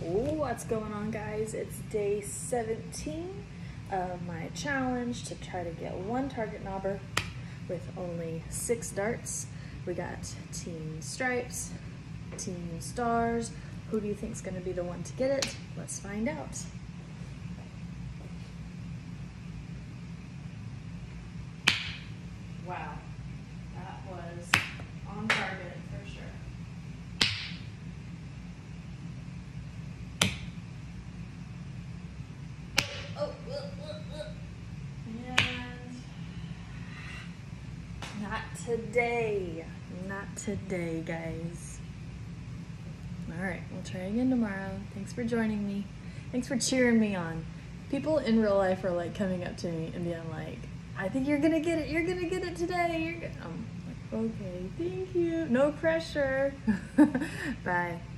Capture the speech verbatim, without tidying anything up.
What's going on, guys? It's day seventeen of my challenge to try to get one target knobber with only six darts. We got team stripes, team stars. Who do you think is going to be the one to get it? Let's find out. Wow, that was on target for sure. Oh, uh, uh, uh. And not today. Not today, guys. All right, we'll try again tomorrow. Thanks for joining me. Thanks for cheering me on. People in real life are like coming up to me and being like, I think you're gonna get it. You're gonna get it today. You're gonna... I'm like, okay, thank you. No pressure. Bye.